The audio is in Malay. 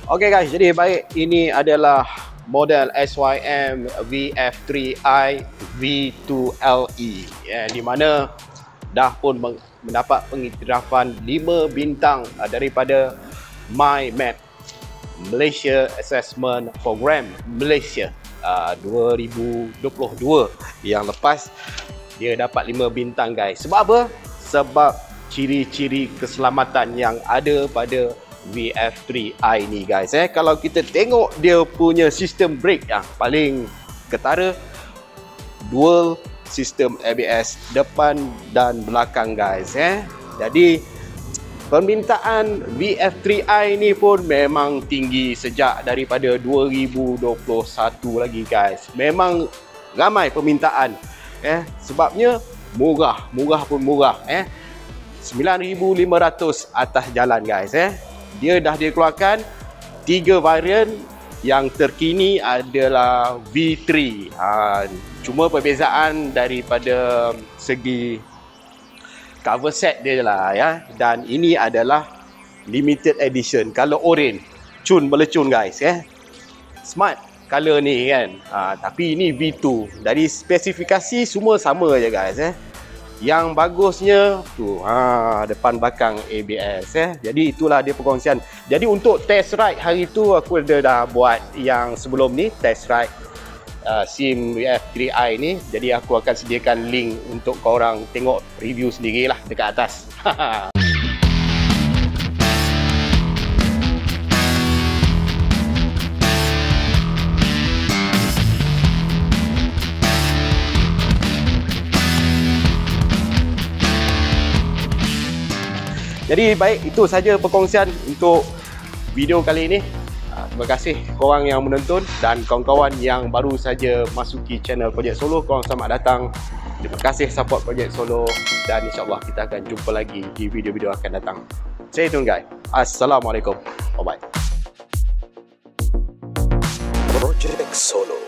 Okey guys, jadi baik, ini adalah model SYM VF3i V2LE di mana dah pun mendapat pengiktirafan 5 bintang daripada MyMap Malaysia Assessment Program Malaysia 2022 yang lepas. Dia dapat 5 bintang guys. Sebab apa? Sebab ciri-ciri keselamatan yang ada pada VF3i ni guys. Kalau kita tengok dia punya sistem brake yang paling ketara, dual sistem ABS depan dan belakang guys. Jadi permintaan VF3i ni pun memang tinggi sejak daripada 2021 lagi guys. Memang ramai permintaan. Sebabnya murah pun murah. 9,500 atas jalan guys. Dia dah dikeluarkan 3 varian. Yang terkini adalah V3. Cuma perbezaan daripada segi cover set dia lah ya. Dan ini adalah limited edition. Kalau orange cun melecun guys. Smart color ni kan. Tapi ini V2. Dari spesifikasi semua sama je guys. Yang bagusnya tu depan belakang ABS. Jadi itulah dia perkongsian. Jadi untuk test ride hari tu aku dah buat yang sebelum ni, test ride SIM VF3i ni. Jadi aku akan sediakan link untuk korang tengok review sendirilah dekat atas. Jadi baik, itu saja perkongsian untuk video kali ini. Terima kasih korang yang menonton dan kawan-kawan yang baru saja masuki channel Projek Solo, korang selamat datang. Terima kasih support Projek Solo dan insyaAllah kita akan jumpa lagi di video-video akan datang. Stay tune guys. Assalamualaikum. Bye bye. Projek Solo.